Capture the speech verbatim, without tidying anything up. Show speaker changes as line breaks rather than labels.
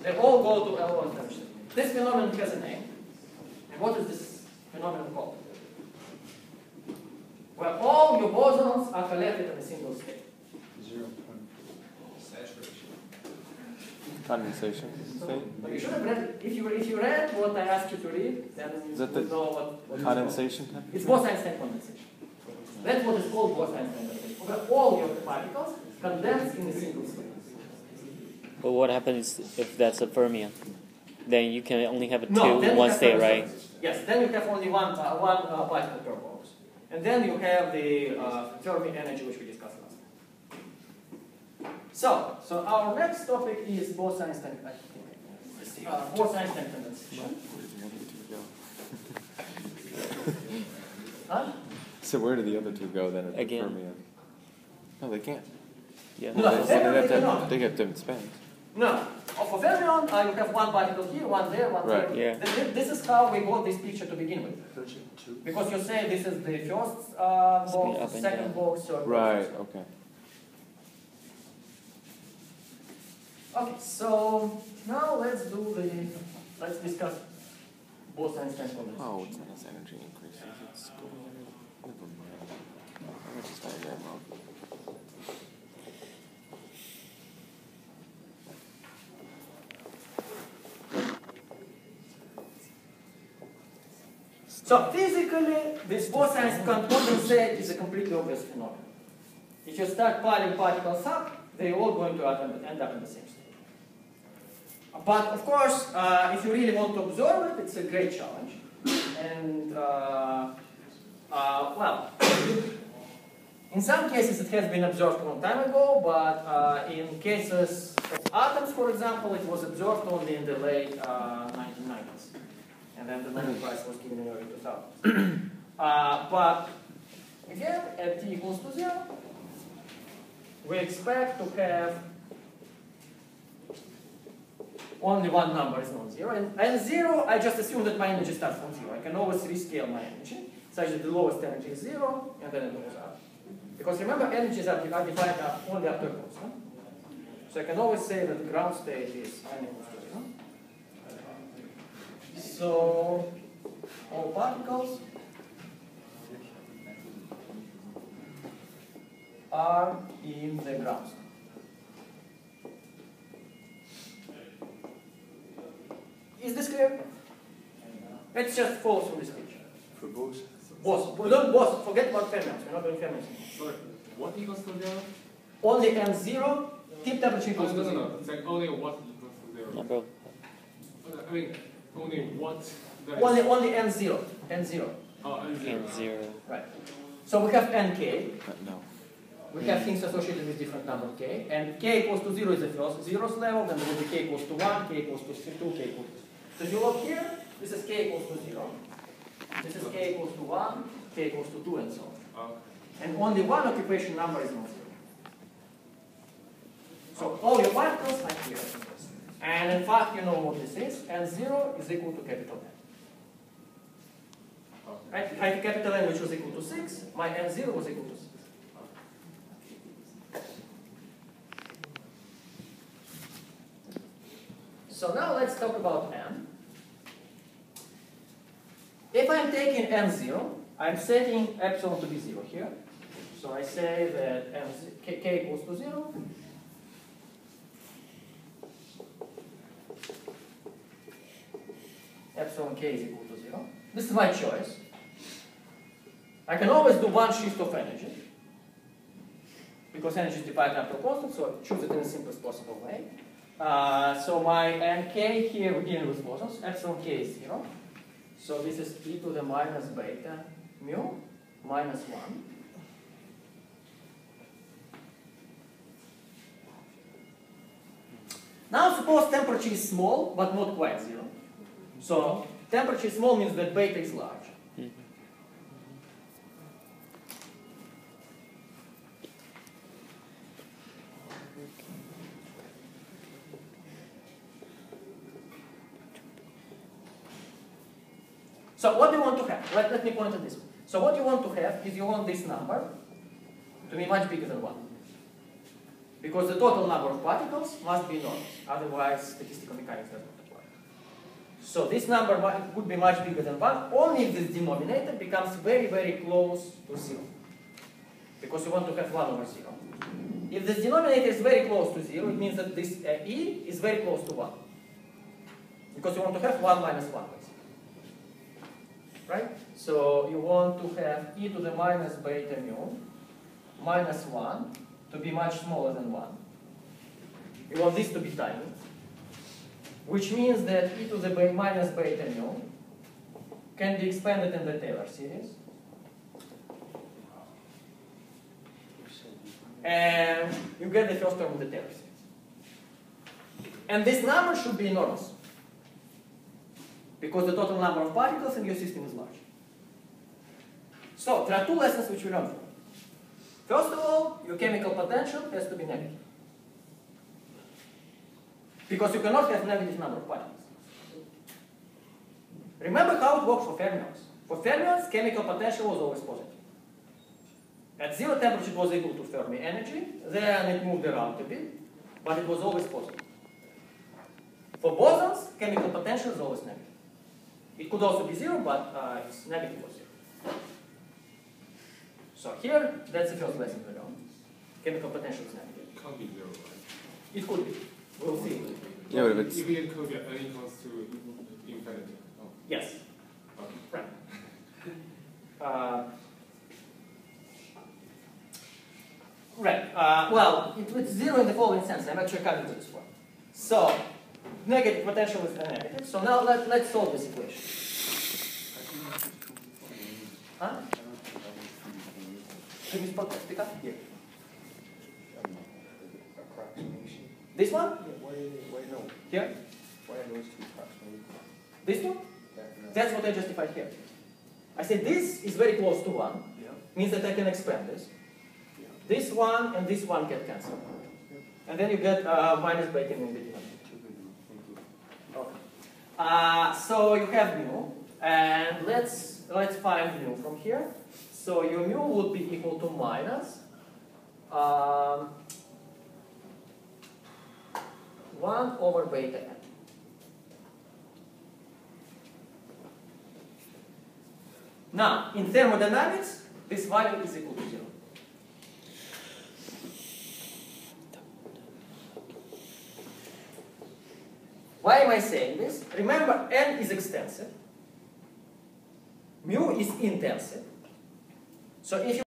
They all go to L one temperature. This phenomenon has a name. And what is this phenomenon called? Where all your bosons are collected in a single state.
Zero point saturation.
Condensation state?
But you should have read, if you, if you read what I asked you to read, then
Is
you
that
would
the
know what, what
condensation
it's
temperature?
It's Bose-Einstein condensation. That's what is called Bose-Einstein condensation. Where all your particles condense in a single state.
But what happens if that's a fermion? Then you can only have a two
No, then
in
you
one
have
state,
fermions.
right?
Yes, then you have only one, uh, one uh, particle per box. And then you have the uh, Fermi energy which we discussed last time. So, so our next topic is Bose-Einstein uh, Bose-Einstein condensation. Huh?
So where do the other two go then at the
Again.
fermion? No, they can't.
Yeah.
No,
They, they,
fermion
have
they
to have,
cannot.
they have different spins.
No. Oh, for fermion, uh, you have one particle here, one there, one
Right.
there.
Yeah.
Th- This is how we got this picture to begin with. Because you say this is the first uh,
Spin
box,
up and
second
down.
box, third box.
Right, okay.
Okay, so now let's do the, let's discuss Bose-Einstein condensation.
Oh, it's not as energy increases. It's going. Never mind. I just diagram wrong.
So physically, this Bose-Einstein condensate is a completely obvious phenomenon. If you start piling particles up, they're all going to end up in the same state. But of course, uh, if you really want to observe it, it's a great challenge. And uh, uh, well, in some cases it has been observed a long time ago, but uh, in cases of atoms, for example, it was observed only in the late uh, nineteen nineties. And then the Nobel Prize was given in early two thousands. uh, but again, at t equals to zero, we expect to have only one number is non-zero. And, and zero, I just assume that my energy starts from zero. I can always rescale my energy, such that the lowest energy is zero, and then it goes up. Because remember, energies are divided up only after constant. So I can always say that the ground state is n equals to zero. So all particles are in the ground state. Is this clear? Let's just follow through this picture.
For Bose.
Boss, we don't boss, forget about fermions, we're not doing fermions.
Sorry, what equals to zero?
Only n zero, tip temperature
Oh,
equals
no,
to
no,
zero.
no. It's like only what equals to zero.
No, bro.
I mean, only what. that is-
Only only n zero. N zero.
Oh, and zero.
And zero.
Right. So we have nk.
But no.
We have things associated with different number k. And k equals to zero is the first zeros level, then there will be k equals to one, k equals to two, k equals to. So if you look here, this is k equals to zero. This is k equals to one, k equals to two, and so on.
Oh,
And only one occupation number is non-zero. So all your particles are here. And in fact, you know what this is. N zero is equal to capital N.
okay.
Right? If I have capital N which was equal to six, my N zero was equal to six. So now let's talk about N. If I'm taking N zero, I'm setting epsilon to be zero here. So I say that M z k, k equals to zero. Epsilon k is equal to zero. This is my choice. I can always do one shift of energy, because energy is divided after constant, so I choose it in the simplest possible way. Uh, so my nk here, we're dealing with bosons, epsilon k is zero. So this is e to the minus beta mu minus one. Now suppose temperature is small, but not quite zero. So temperature small means that beta is large.
Mhm.
So what do you want to have? Let, let me point at this. So what you want to have is you want this number to be much bigger than one. Because the total number of particles must be enormous, otherwise statistical mechanics doesn't apply. So this number would be much bigger than one, only if this denominator becomes very, very close to zero. Because you want to have one over zero. If this denominator is very close to zero, it means that this uh, e is very close to one. Because you want to have one minus one, basically. Right? So you want to have e to the minus beta mu minus one to be much smaller than one. You want this to be tiny, which means that e to the be minus beta mu can be expanded in the Taylor series. And you get the first term in the Taylor series. And this number should be enormous, because the total number of particles in your system is large. So there are two lessons which we learned from. First of all, your chemical potential has to be negative, because you cannot have negative number of particles. Remember how it works for fermions. For fermions, chemical potential was always positive. At zero temperature, it was equal to Fermi energy. Then it moved around a bit, but it was always positive. For bosons, chemical potential is always negative. It could also be zero, but uh, it's negative or zero. So here, that's the first lesson we learned. Chemical potential is negative.
It can't be zero, right?
It could be. We'll see.
Yeah, but if it's
Even it could be n equals to infinity. Oh.
Yes.
Okay.
Right. Uh, right. Uh, well, it, it's zero in the following sense. I'm actually coming to this one. So, negative potential is negative. So now let, let's solve this equation. Huh? Can you spot pick up? Here.
Approximation.
This one?
Yeah, why, why no?
Here?
Why are those two approximately?
This one?
That, no.
That's what I justified here. I said this is very close to one.
Yeah.
Means that I can expand this.
Yeah.
This one and this one get cancelled. And then you get uh, minus beta in the denominator. Okay. Uh, so you have mu, and let's let's find mu from here. So your mu would be equal to minus um, one over beta n. Now, in thermodynamics, this value is equal to zero. Why am I saying this? Remember, n is extensive, mu is intensive. So if you